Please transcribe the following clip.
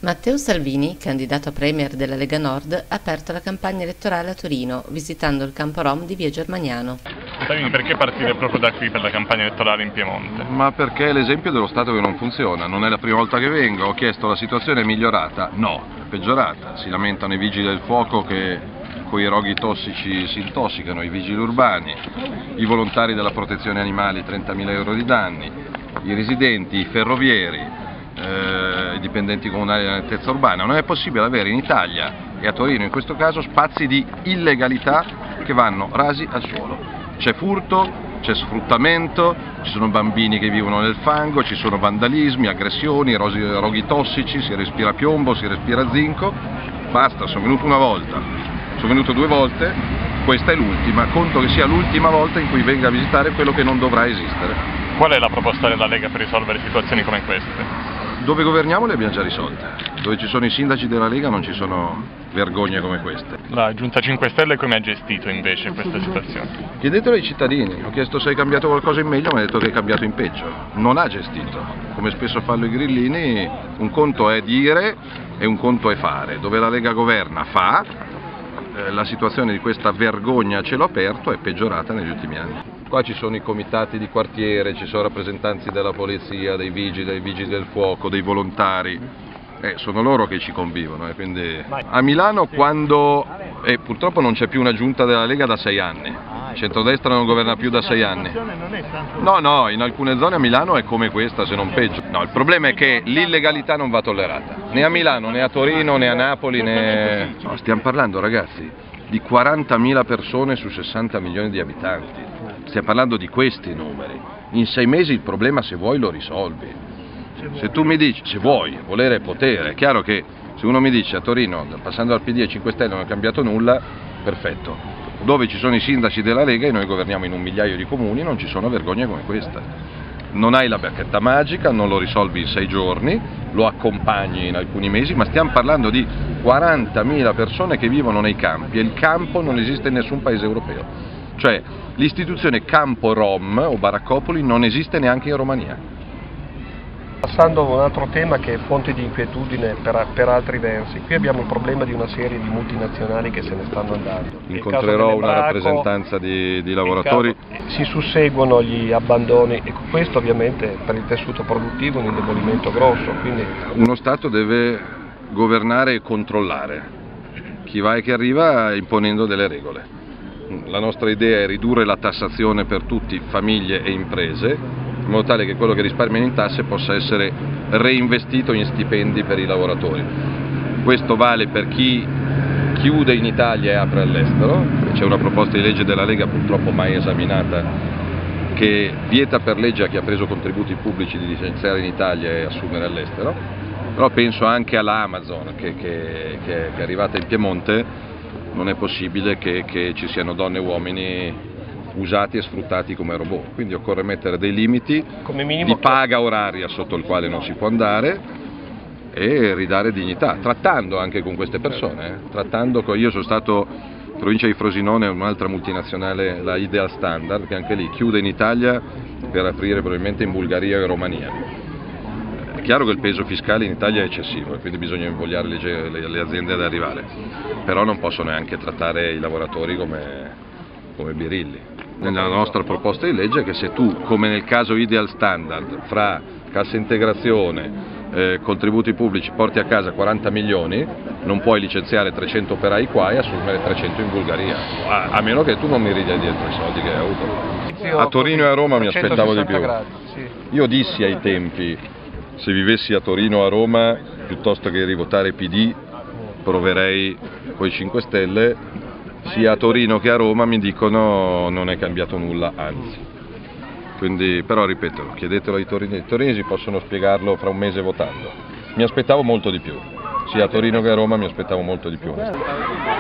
Matteo Salvini, candidato a premier della Lega Nord, ha aperto la campagna elettorale a Torino, visitando il campo Rom di Via Germaniano. Salvini, perché partire proprio da qui per la campagna elettorale in Piemonte? Ma perché è l'esempio dello Stato che non funziona, non è la prima volta che vengo, ho chiesto la situazione è migliorata? No, è peggiorata, si lamentano i vigili del fuoco che con i roghi tossici si intossicano, i vigili urbani, i volontari della protezione animali 30.000 euro di danni, i residenti, i ferrovieri, i dipendenti comunali della nettezza urbana. Non è possibile avere in Italia e a Torino in questo caso spazi di illegalità che vanno rasi al suolo. C'è furto, c'è sfruttamento, ci sono bambini che vivono nel fango, ci sono vandalismi, aggressioni, roghi tossici, si respira piombo, si respira zinco. Basta, sono venuto una volta, sono venuto 2 volte, questa è l'ultima, conto che sia l'ultima volta in cui venga a visitare quello che non dovrà esistere. Qual è la proposta della Lega per risolvere situazioni come queste? Dove governiamo le abbiamo già risolte, dove ci sono i sindaci della Lega non ci sono vergogne come queste. La Giunta 5 Stelle come ha gestito invece questa situazione? Chiedetelo ai cittadini, ho chiesto se è cambiato qualcosa in meglio, mi ha detto che è cambiato in peggio, non ha gestito, come spesso fanno i grillini, un conto è dire e un conto è fare, dove la Lega governa fa, la situazione di questa vergogna a cielo aperto è peggiorata negli ultimi anni. Qua ci sono i comitati di quartiere, ci sono rappresentanti della polizia, dei vigili del fuoco, dei volontari, sono loro che ci convivono. Quindi... A Milano quando, purtroppo non c'è più una giunta della Lega da 6 anni, il centrodestra non governa più da 6 anni. No, in alcune zone a Milano è come questa, se non peggio. No, il problema è che l'illegalità non va tollerata, né a Milano, né a Torino, né a Napoli, né... No, stiamo parlando, ragazzi, di 40.000 persone su 60 milioni di abitanti. Stiamo parlando di questi numeri. In 6 mesi il problema, se vuoi, lo risolvi. Se tu mi dici, se vuoi, volere è potere. È chiaro che se uno mi dice a Torino, passando dal PD ai 5 Stelle non è cambiato nulla, perfetto. Dove ci sono i sindaci della Lega e noi governiamo in 1 migliaio di comuni, non ci sono vergogne come questa. Non hai la bacchetta magica, non lo risolvi in 6 giorni, lo accompagni in alcuni mesi, ma stiamo parlando di 40.000 persone che vivono nei campi e il campo non esiste in nessun paese europeo. Cioè l'istituzione campo rom o baraccopoli non esiste neanche in Romania. Passando a un altro tema che è fonte di inquietudine per altri versi, qui abbiamo il problema di una serie di multinazionali che se ne stanno andando. Incontrerò una rappresentanza di lavoratori. Si susseguono gli abbandoni e questo ovviamente per il tessuto produttivo è un indebolimento grosso. Quindi... Uno Stato deve governare e controllare chi va e chi arriva imponendo delle regole. La nostra idea è ridurre la tassazione per tutti, famiglie e imprese, in modo tale che quello che risparmiano in tasse possa essere reinvestito in stipendi per i lavoratori. Questo vale per chi chiude in Italia e apre all'estero, c'è una proposta di legge della Lega purtroppo mai esaminata che vieta per legge a chi ha preso contributi pubblici di licenziare in Italia e assumere all'estero, però penso anche alla Amazon che è arrivata in Piemonte. Non è possibile che ci siano donne e uomini usati e sfruttati come robot, quindi occorre mettere dei limiti di paga oraria sotto il quale non si può andare e ridare dignità, trattando anche con queste persone. Io sono stato in provincia di Frosinone, un'altra multinazionale, la Ideal Standard, che anche lì chiude in Italia per aprire probabilmente in Bulgaria e Romania. È chiaro che il peso fiscale in Italia è eccessivo e quindi bisogna invogliare le aziende ad arrivare, però non possono neanche trattare i lavoratori come birilli. Nella nostra proposta di legge è che se tu, come nel caso Ideal Standard, fra cassa integrazione, contributi pubblici, porti a casa 40 milioni, non puoi licenziare 300 operai qua e assumere 300 in Bulgaria, a meno che tu non mi ridia dietro i soldi che hai avuto. A Torino e a Roma mi aspettavo di più. Io dissi ai tempi, se vivessi a Torino o a Roma, piuttosto che rivotare PD, proverei coi 5 Stelle, sia a Torino che a Roma mi dicono non è cambiato nulla, anzi. Quindi, però ripeto, chiedetelo ai torinesi, i torinesi possono spiegarlo fra un mese votando. Mi aspettavo molto di più, sia a Torino che a Roma mi aspettavo molto di più.